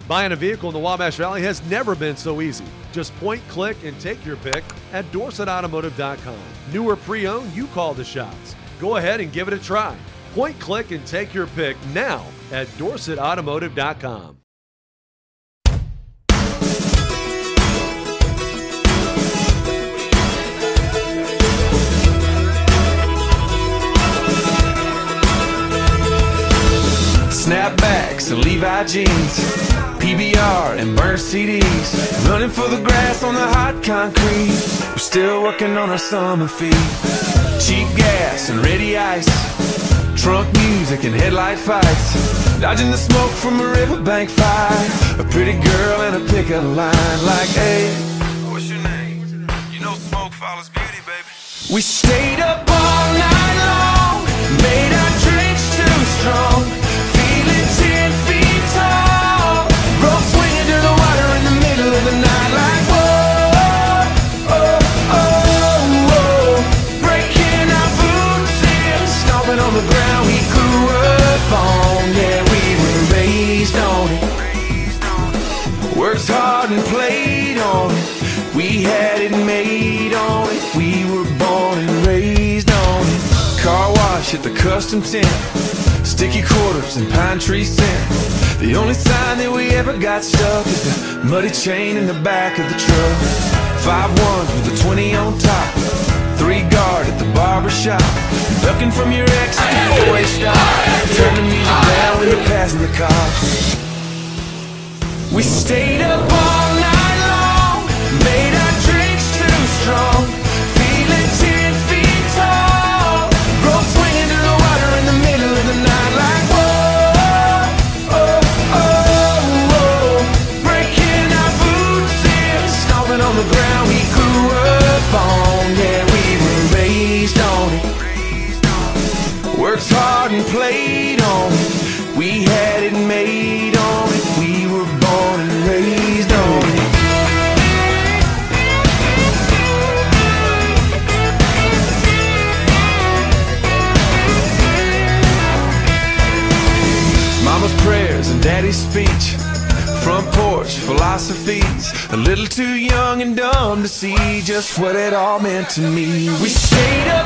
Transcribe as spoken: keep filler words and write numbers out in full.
Buying a vehicle in the Wabash Valley has never been so easy. Just point, click, and take your pick at Dorset Automotive dot com. New or pre-owned, you call the shots. Go ahead and give it a try. Point, click, and take your pick now at Dorset Automotive dot com. Snapbacks and Levi jeans, P B R and burnt C Ds, running for the grass on the hot concrete. We're still working on our summer feet. Cheap gas and ready ice, trunk music and headlight fights, dodging the smoke from a riverbank fire. A pretty girl and a pickup line like, hey, what's your name? You know smoke follows beauty, baby. We stayed up all night long, made our drinks too strong, feeling ten feet tall, rope swinging to the water in the middle of the night like, whoa, oh, oh, whoa, breaking our boots in, stomping on the ground we grew up on. Yeah, we were raised on it, worked hard and played on it, we had it made on it, we were born and raised on it. Car wash at the custom tent, sticky quarters and pine tree scent. The only sign that we ever got stuck is the muddy chain in the back of the truck. Five ones with a twenty on top, three guard at the barber shop, ducking from your ex at the four-way stop, turn the music down when you're passing the cops. We stayed up all night long, made our drinks too strong, feeling ten feet tall, rope swinging to the water in the middle of the night like, whoa, oh, oh, whoa, breaking our boots in, stomping on the ground we grew up on. Yeah, we were raised on it, worked hard and played on it, we had it made on it, we were born and raised on it. Mama's prayers and daddy's speech, front porch philosophies, a little too young and dumb to see just what it all meant to me. We stayed up